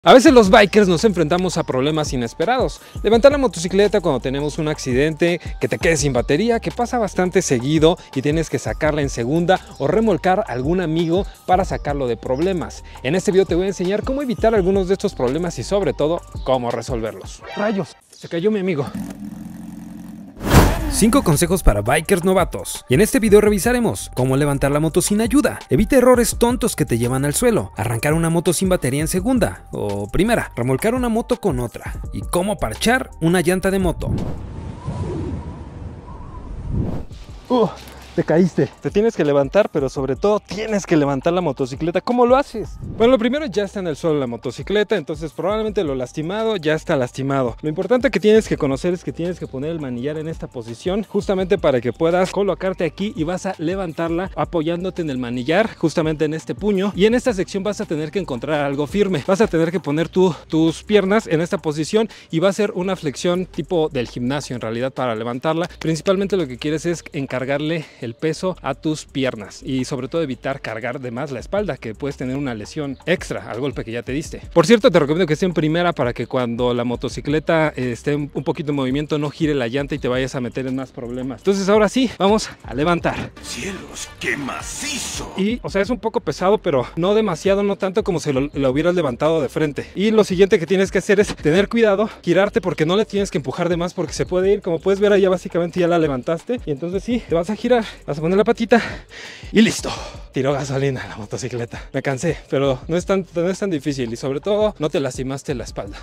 A veces los bikers nos enfrentamos a problemas inesperados. Levantar la motocicleta cuando tenemos un accidente, que te quedes sin batería, que pasa bastante seguido y tienes que sacarla en segunda o remolcar a algún amigo para sacarlo de problemas. En este video te voy a enseñar cómo evitar algunos de estos problemas y sobre todo cómo resolverlos. ¡Rayos! Se cayó mi amigo. 5 consejos para bikers novatos. Y en este video revisaremos cómo levantar la moto sin ayuda, evita errores tontos que te llevan al suelo, arrancar una moto sin batería en segunda o primera, remolcar una moto con otra y cómo parchar una llanta de moto. Te caíste. Te tienes que levantar, pero sobre todo tienes que levantar la motocicleta. ¿Cómo lo haces? Bueno, lo primero, ya está en el suelo la motocicleta, entonces probablemente lo lastimado ya está lastimado. Lo importante que tienes que conocer es que tienes que poner el manillar en esta posición, justamente para que puedas colocarte aquí y vas a levantarla apoyándote en el manillar, justamente en este puño. Y en esta sección vas a tener que encontrar algo firme. Vas a tener que poner tus piernas en esta posición y va a ser una flexión tipo del gimnasio en realidad para levantarla. Principalmente lo que quieres es encargarle el peso a tus piernas y sobre todo evitar cargar de más la espalda, que puedes tener una lesión extra al golpe que ya te diste. Por cierto, te recomiendo que esté en primera para que cuando la motocicleta esté un poquito en movimiento no gire la llanta y te vayas a meter en más problemas. Entonces ahora sí, vamos a levantar. ¡Cielos, qué macizo! Y, o sea, es un poco pesado, pero no demasiado, no tanto como si lo hubieras levantado de frente. Y lo siguiente que tienes que hacer es tener cuidado, girarte, porque no le tienes que empujar de más porque se puede ir. Como puedes ver, ahí ya básicamente ya la levantaste y entonces sí, te vas a girar. Vas a poner la patita y listo. Tiró gasolina la motocicleta. Me cansé, pero no es tan difícil y sobre todo no te lastimaste la espalda.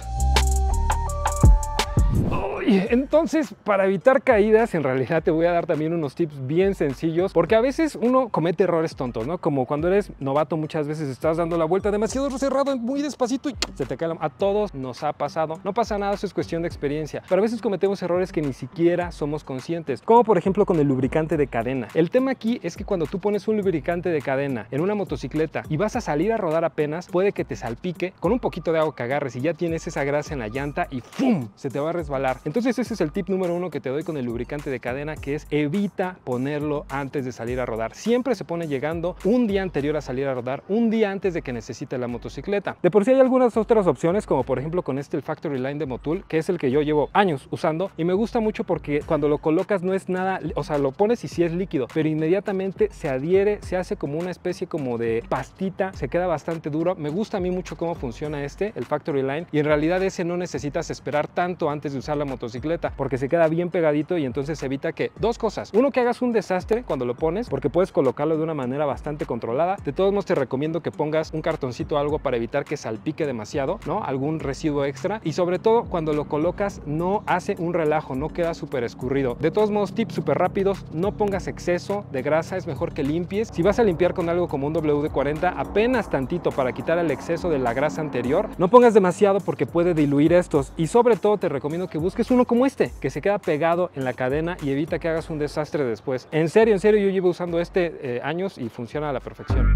Entonces, para evitar caídas, en realidad te voy a dar también unos tips bien sencillos, porque a veces uno comete errores tontos, ¿no? Como cuando eres novato, muchas veces estás dando la vuelta demasiado cerrado, muy despacito y se te cae a todos nos ha pasado. No pasa nada, eso es cuestión de experiencia, pero a veces cometemos errores que ni siquiera somos conscientes, como por ejemplo con el lubricante de cadena. El tema aquí es que cuando tú pones un lubricante de cadena en una motocicleta y vas a salir a rodar apenas, puede que te salpique con un poquito de agua que agarres y ya tienes esa grasa en la llanta y ¡fum! Se te va a resbalar. Entonces ese es el tip número 1 que te doy con el lubricante de cadena, que es evita ponerlo antes de salir a rodar. Siempre se pone llegando un día anterior a salir a rodar, un día antes de que necesite la motocicleta. De por sí hay algunas otras opciones, como por ejemplo con el Factory Line de Motul, que es el que yo llevo años usando y me gusta mucho porque cuando lo colocas no es nada, o sea, lo pones y sí es líquido, pero inmediatamente se adhiere, se hace como una especie como de pastita, se queda bastante duro. Me gusta a mí mucho cómo funciona el Factory Line, y en realidad ese no necesitas esperar tanto antes de usar la motocicleta porque se queda bien pegadito y entonces evita que dos cosas: uno, que hagas un desastre cuando lo pones, porque puedes colocarlo de una manera bastante controlada. De todos modos te recomiendo que pongas un cartoncito o algo para evitar que salpique demasiado, ¿no? Algún residuo extra, y sobre todo cuando lo colocas no hace un relajo, no queda súper escurrido. De todos modos, tips súper rápidos: no pongas exceso de grasa, es mejor que limpies. Si vas a limpiar con algo como un WD-40, apenas tantito para quitar el exceso de la grasa anterior. No pongas demasiado porque puede diluir estos, y sobre todo te recomiendo que busques uno como que se queda pegado en la cadena y evita que hagas un desastre después. En serio, yo llevo usando años y funciona a la perfección.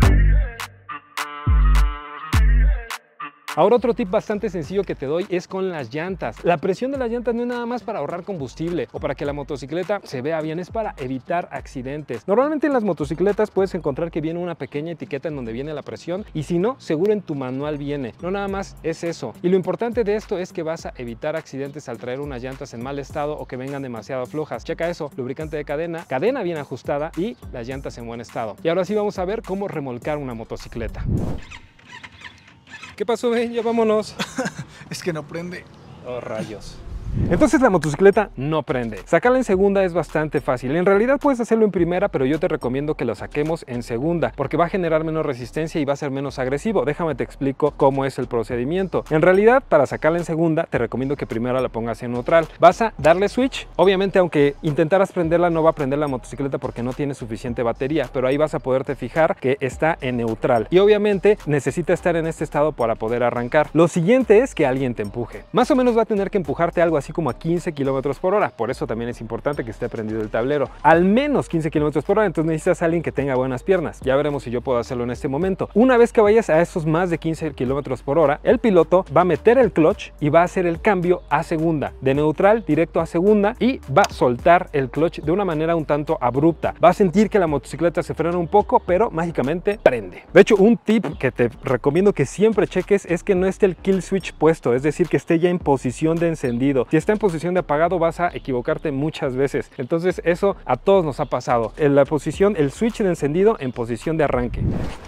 Ahora, otro tip bastante sencillo que te doy es con las llantas. La presión de las llantas no es nada más para ahorrar combustible o para que la motocicleta se vea bien, es para evitar accidentes. Normalmente en las motocicletas puedes encontrar que viene una pequeña etiqueta en donde viene la presión, y si no, seguro en tu manual viene. No nada más es eso. Y lo importante de esto es que vas a evitar accidentes al traer unas llantas en mal estado o que vengan demasiado flojas. Checa eso: lubricante de cadena, cadena bien ajustada y las llantas en buen estado. Y ahora sí vamos a ver cómo remolcar una motocicleta. ¿Qué pasó, Ben? Ya vámonos. Es que no prende. Oh, rayos. Entonces la motocicleta no prende. Sacarla en segunda es bastante fácil. En realidad puedes hacerlo en primera, pero yo te recomiendo que lo saquemos en segunda porque va a generar menos resistencia y va a ser menos agresivo. Déjame te explico cómo es el procedimiento. En realidad, para sacarla en segunda te recomiendo que primero la pongas en neutral. Vas a darle switch. Obviamente, aunque intentaras prenderla, no va a prender la motocicleta porque no tiene suficiente batería, pero ahí vas a poderte fijar que está en neutral y obviamente necesita estar en este estado para poder arrancar. Lo siguiente es que alguien te empuje. Más o menos va a tener que empujarte algo así como a 15 kilómetros por hora. Por eso también es importante que esté prendido el tablero. Al menos 15 kilómetros por hora, entonces necesitas a alguien que tenga buenas piernas. Ya veremos si yo puedo hacerlo en este momento. Una vez que vayas a esos más de 15 kilómetros por hora, el piloto va a meter el clutch y va a hacer el cambio a segunda, de neutral directo a segunda, y va a soltar el clutch de una manera un tanto abrupta. Va a sentir que la motocicleta se frena un poco, pero mágicamente prende. De hecho, un tip que te recomiendo que siempre cheques es que no esté el kill switch puesto, es decir, que esté ya en posición de encendido. Si está en posición de apagado, vas a equivocarte muchas veces. Entonces eso a todos nos ha pasado. En la posición, el switch de encendido en posición de arranque.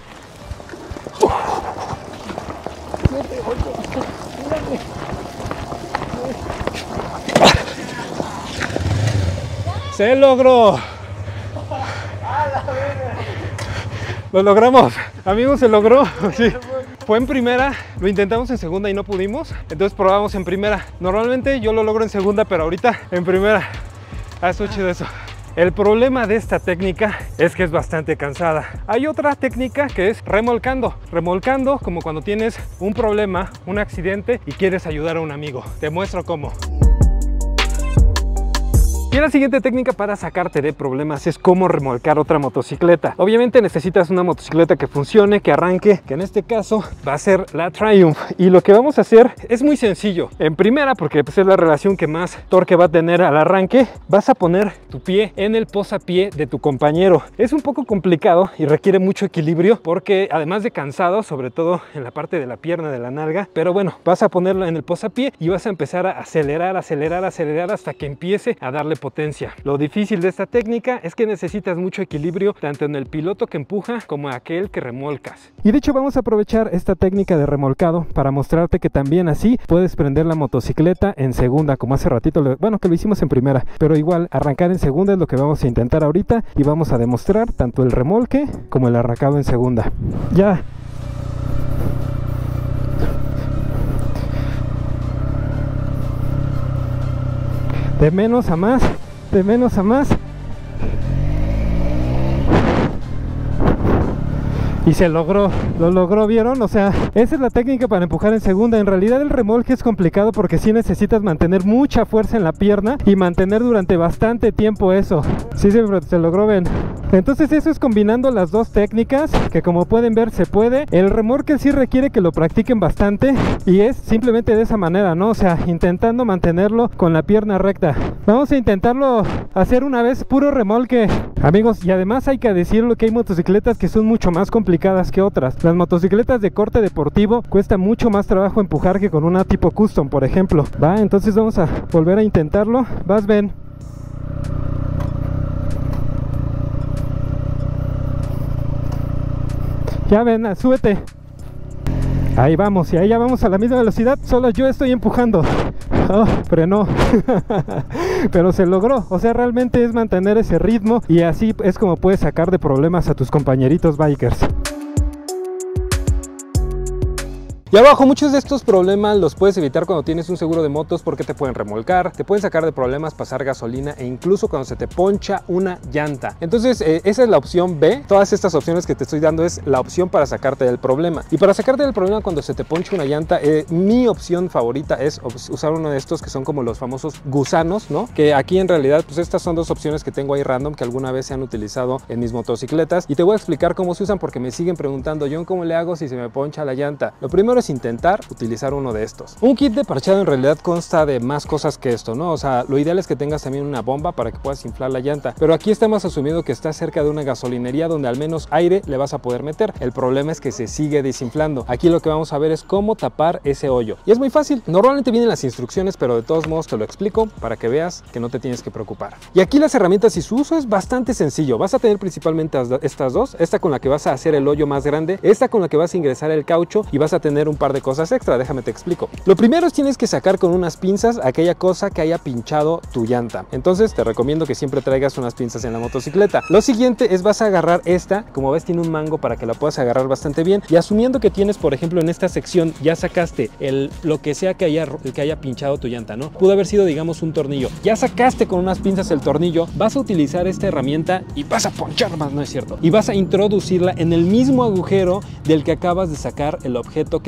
¡Se logró! ¡Lo logramos! Amigos, se logró. Sí. Fue en primera, lo intentamos en segunda y no pudimos, entonces probamos en primera. Normalmente yo lo logro en segunda, pero ahorita en primera. Estuvo chido eso. El problema de esta técnica es que es bastante cansada. Hay otra técnica que es remolcando. Remolcando como cuando tienes un problema, un accidente y quieres ayudar a un amigo. Te muestro cómo. Y la siguiente técnica para sacarte de problemas es cómo remolcar otra motocicleta. Obviamente necesitas una motocicleta que funcione, que arranque, que en este caso va a ser la Triumph. Y lo que vamos a hacer es muy sencillo. En primera, porque pues, es la relación que más torque va a tener al arranque, vas a poner tu pie en el posapié de tu compañero. Es un poco complicado y requiere mucho equilibrio porque además de cansado, sobre todo en la parte de la pierna, de la nalga, pero bueno, vas a ponerlo en el posapié y vas a empezar a acelerar, acelerar, acelerar hasta que empiece a darle potencia. Lo difícil de esta técnica es que necesitas mucho equilibrio tanto en el piloto que empuja como aquel que remolcas. Y de hecho vamos a aprovechar esta técnica de remolcado para mostrarte que también así puedes prender la motocicleta en segunda, como hace ratito, bueno, que lo hicimos en primera, pero igual arrancar en segunda es lo que vamos a intentar ahorita y vamos a demostrar tanto el remolque como el arrancado en segunda. Ya. De menos a más, de menos a más. Y se logró, lo logró, ¿vieron? O sea, esa es la técnica para empujar en segunda. En realidad el remolque es complicado porque sí necesitas mantener mucha fuerza en la pierna y mantener durante bastante tiempo eso. Sí, se logró, ven. Entonces eso es combinando las dos técnicas, que como pueden ver se puede. El remolque sí requiere que lo practiquen bastante y es simplemente de esa manera, ¿no? O sea, intentando mantenerlo con la pierna recta. Vamos a intentarlo hacer una vez puro remolque, amigos. Y además hay que decirlo que hay motocicletas que son mucho más complicadas que otras. Las motocicletas de corte deportivo cuesta mucho más trabajo empujar que con una tipo custom, por ejemplo. Va, entonces vamos a volver a intentarlo. Vas, ven. Ya ven, súbete. Ahí vamos, y ahí ya vamos a la misma velocidad, solo yo estoy empujando. Oh, frenó. Pero se logró, o sea, realmente es mantener ese ritmo y así es como puedes sacar de problemas a tus compañeritos bikers. Y abajo, muchos de estos problemas los puedes evitar cuando tienes un seguro de motos porque te pueden remolcar, te pueden sacar de problemas, pasar gasolina e incluso cuando se te poncha una llanta. Entonces esa es la opción B. Todas estas opciones que te estoy dando es la opción para sacarte del problema. Y para sacarte del problema cuando se te poncha una llanta, mi opción favorita es usar uno de estos que son como los famosos gusanos, ¿no? Que aquí en realidad pues estas son dos opciones que tengo ahí random que alguna vez se han utilizado en mis motocicletas y te voy a explicar cómo se usan porque me siguen preguntando, John, ¿cómo le hago si se me poncha la llanta? Lo primero es intentar utilizar uno de estos. Un kit de parchado en realidad consta de más cosas que esto, ¿no? O sea, lo ideal es que tengas también una bomba para que puedas inflar la llanta, pero aquí estamos asumiendo que estás cerca de una gasolinería donde al menos aire le vas a poder meter. El problema es que se sigue desinflando. Aquí lo que vamos a ver es cómo tapar ese hoyo. Y es muy fácil. Normalmente vienen las instrucciones, pero de todos modos te lo explico para que veas que no te tienes que preocupar. Y aquí las herramientas y su uso es bastante sencillo. Vas a tener principalmente estas dos. Esta con la que vas a hacer el hoyo más grande, esta con la que vas a ingresar el caucho y vas a tener un par de cosas extra, déjame te explico. Lo primero es tienes que sacar con unas pinzas aquella cosa que haya pinchado tu llanta. Entonces te recomiendo que siempre traigas unas pinzas en la motocicleta. Lo siguiente es vas a agarrar esta, como ves tiene un mango para que la puedas agarrar bastante bien y asumiendo que tienes por ejemplo en esta sección ya sacaste lo que sea que haya pinchado tu llanta, ¿no? Pudo haber sido digamos un tornillo. Ya sacaste con unas pinzas el tornillo, vas a utilizar esta herramienta y vas a ponchar más, no es cierto. Y vas a introducirla en el mismo agujero del que acabas de sacar el objeto que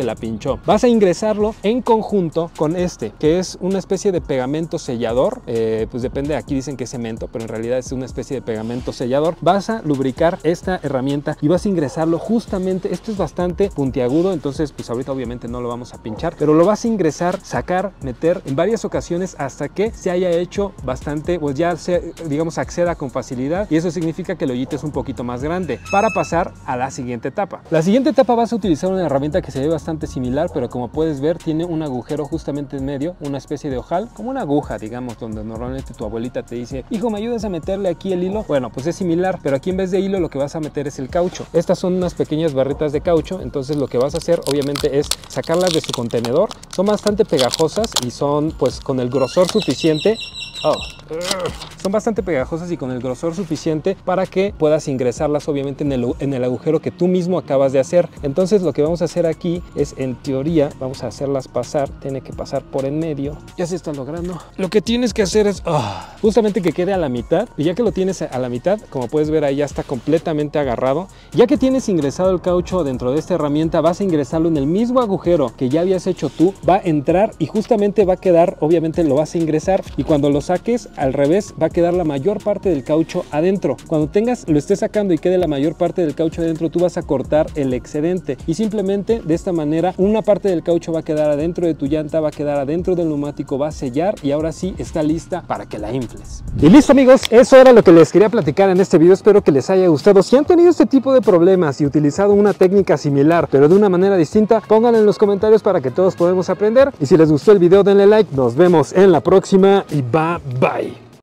la pinchó. Vas a ingresarlo en conjunto con este, que es una especie de pegamento sellador. Pues depende, aquí dicen que es cemento, pero en realidad es una especie de pegamento sellador. Vas a lubricar esta herramienta y vas a ingresarlo justamente, esto es bastante puntiagudo, entonces pues ahorita obviamente no lo vamos a pinchar, pero lo vas a ingresar, sacar, meter en varias ocasiones hasta que se haya hecho bastante, pues ya se, digamos, acceda con facilidad, y eso significa que el hoyito es un poquito más grande para pasar a la siguiente etapa. La siguiente etapa vas a utilizar una herramienta que se ve bastante similar, pero como puedes ver tiene un agujero justamente en medio, una especie de ojal, como una aguja, digamos, donde normalmente tu abuelita te dice, hijo, ¿me ayudas a meterle aquí el hilo? Bueno, pues es similar, pero aquí en vez de hilo lo que vas a meter es el caucho. Estas son unas pequeñas barritas de caucho, entonces lo que vas a hacer obviamente es sacarlas de su contenedor. Son bastante pegajosas y son pues con el grosor suficiente. Son bastante pegajosas y con el grosor suficiente para que puedas ingresarlas obviamente en el agujero que tú mismo acabas de hacer. Entonces lo que vamos a hacer aquí es, en teoría, vamos a hacerlas pasar, tiene que pasar por en medio. Ya se está logrando. Lo que tienes que hacer es justamente que quede a la mitad, y ya que lo tienes a la mitad, como puedes ver ahí ya está completamente agarrado. Ya que tienes ingresado el caucho dentro de esta herramienta, vas a ingresarlo en el mismo agujero que ya habías hecho tú, va a entrar y justamente va a quedar, obviamente lo vas a ingresar, y cuando lo saques al revés va a quedar la mayor parte del caucho adentro. Cuando lo estés sacando y quede la mayor parte del caucho adentro, tú vas a cortar el excedente, y simplemente de esta manera una parte del caucho va a quedar adentro de tu llanta, va a quedar adentro del neumático, va a sellar, y ahora sí está lista para que la infles. Y listo, amigos, eso era lo que les quería platicar en este video. Espero que les haya gustado. Si han tenido este tipo de problemas y utilizado una técnica similar pero de una manera distinta, pónganlo en los comentarios para que todos podamos aprender. Y si les gustó el video, denle like. Nos vemos en la próxima y bye bye.